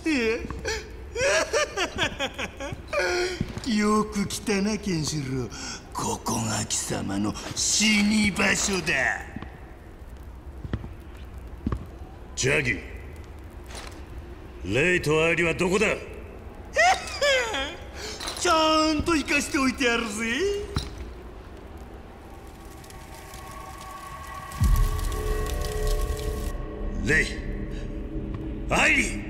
よく来たな、ケンシロウ。ここが貴様の死に場所だ。 ジャギ、レイとアイリはどこだ？ ちゃんと生かしておいてやるぜ。 レイ、アイリー。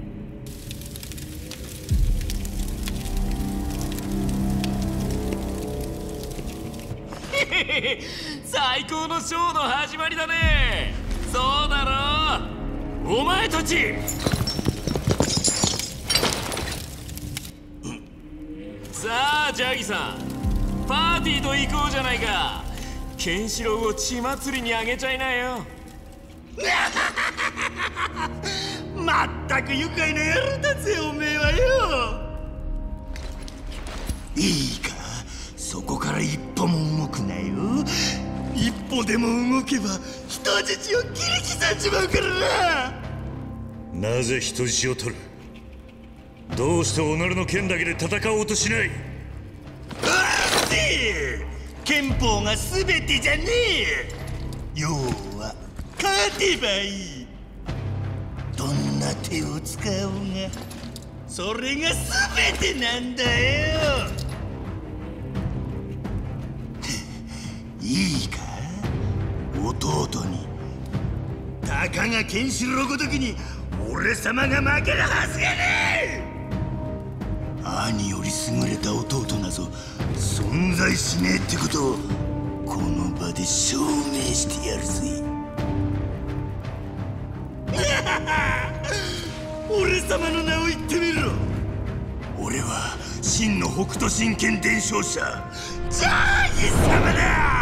最高のショーの始まりだね。そうだろう、お前たち。さあジャギさん、パーティーと行こうじゃないか。ケンシロウを血祭りにあげちゃいなよ。 まったく愉快な野郎だぜ、おめえはよ。いいか、そこから一歩も動くなよ。一歩でも動けば人質を切り刻んじまうからな。 なぜ人質を取る？どうして己の剣だけで戦おうとしない？ あって憲法が全てじゃねえ。要は勝てばいい。どんな手を使おうがそれが全てなんだよ。いいか、弟にたかがケンシロウごときに俺様が負けるはずがねえ。兄より優れた弟なぞ存在しねえってことをこの場で証明してやるぜ。俺様の名を言ってみろ。俺は真の北斗神拳伝承者ジャーギ様だ。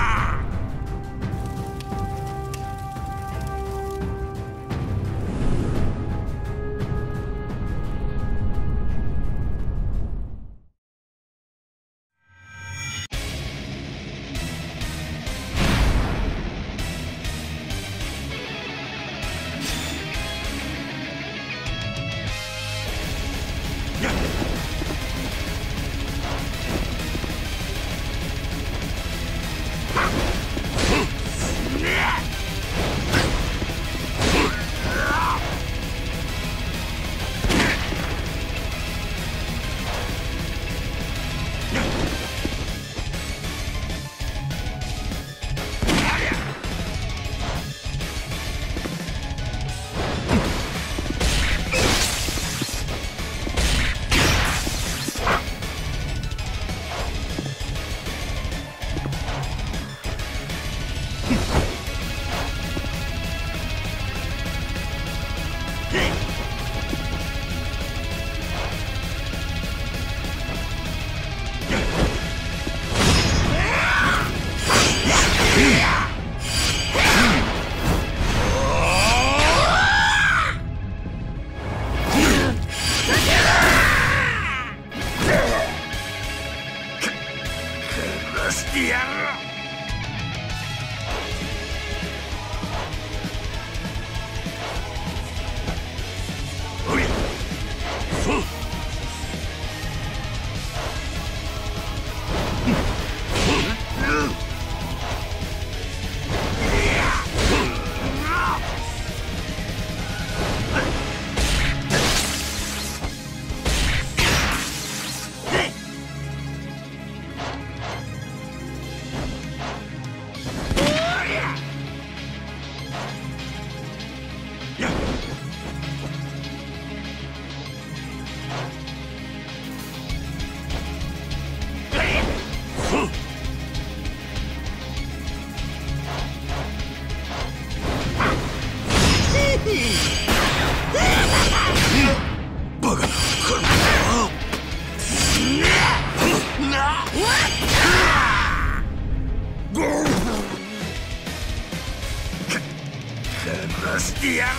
してやる。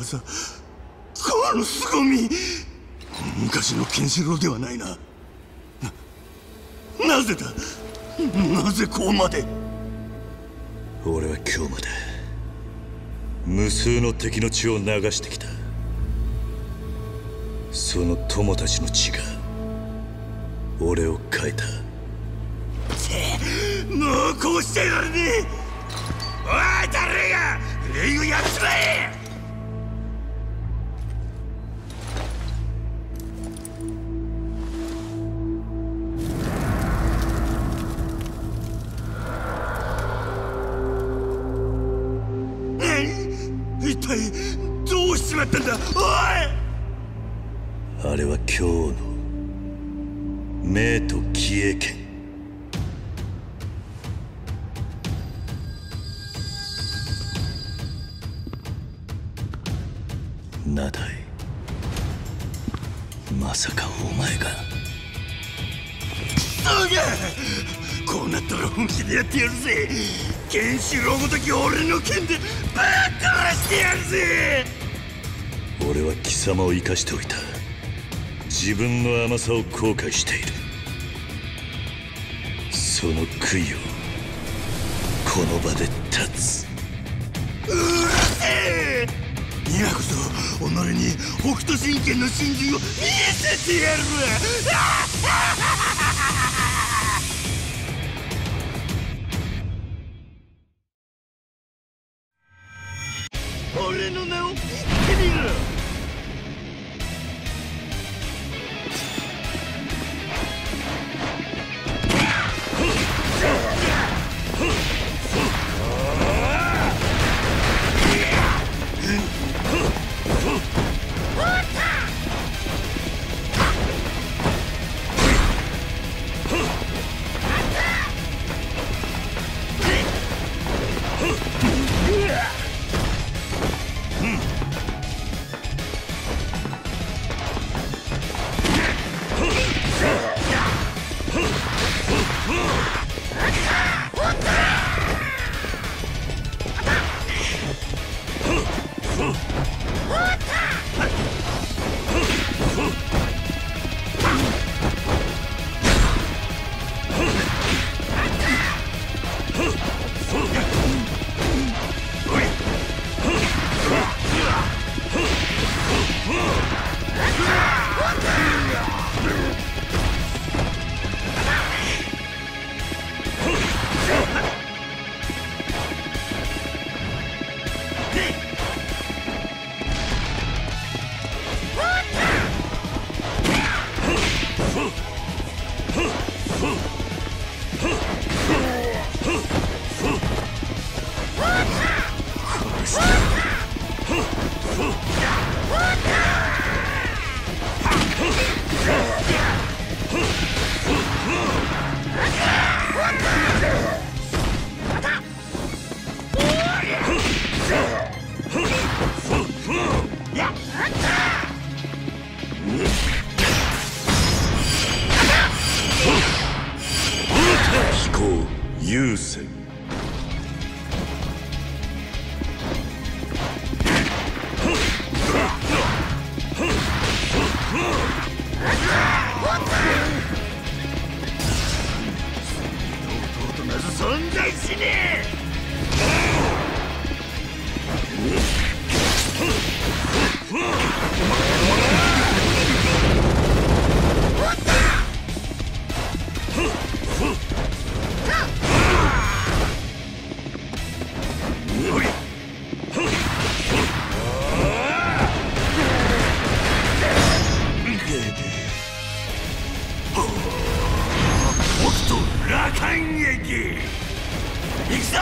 技、この凄み、昔のケンシロウではないな。なぜだ、なぜこうまで。 俺は今日まで無数の敵の血を流してきた。その友たちの血が俺を変えた。 もうこうしてやらねえ。おい誰がレイをやっちまえ。一体どうしちまったんだ。おい、 あれは今日の明と義英剣。ナダイ、まさかお前が。 そうか、こうなったら本気でやってやるぜ。ケンシロウごとき俺の剣でぶっ殺してやるぜ。 俺は貴様を生かしておいた。自分の甘さを後悔している。その悔いをこの場で断つ。 うるせえ。今こそ己に北斗神拳の真髄を見せてやるわ。俺の名を言ってみろ。 優先。 弟など存在しねえ。羅漢劇行くぞ。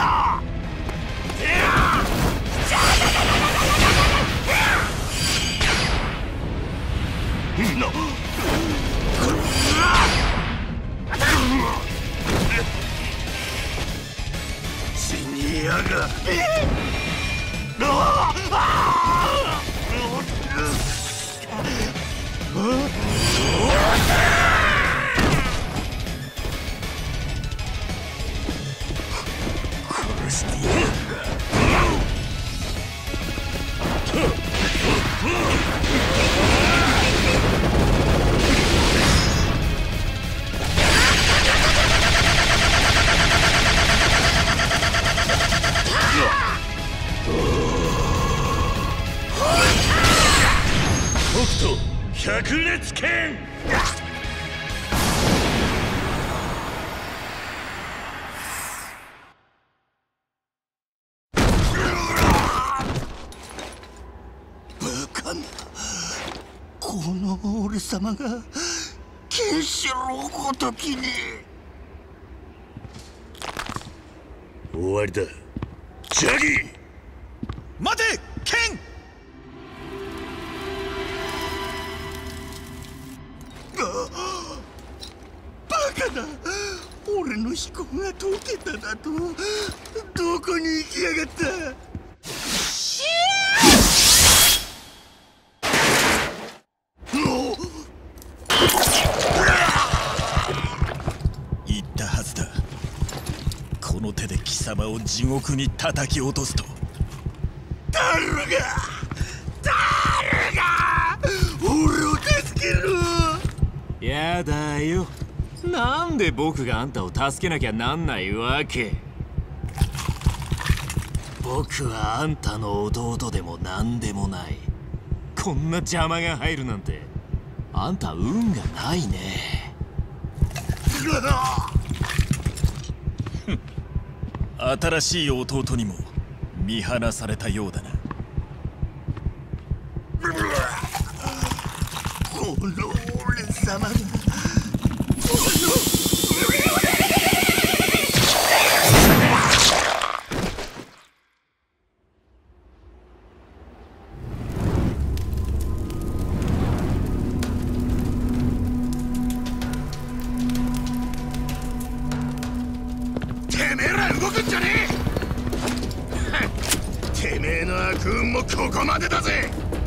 死にやが殺してやる。 裂剣。 バカな、この俺様がケンシロウごときに。 終わりだジャギー。 待てケン。 バカだ、俺の飛行が解けただと。どこに行きやがった。 言ったはずだ。この手で貴様を地獄に叩き落とすと。 誰が俺を助けろ。 やだよ、なんで僕があんたを助けなきゃなんないわけ。僕はあんたの弟でもなんでもない。こんな邪魔が入るなんてあんた運がないね。 新しい弟にも見放されたようだな。 この俺様がてめえら動くんじゃねえ。てめえの悪運もここまでだぜ。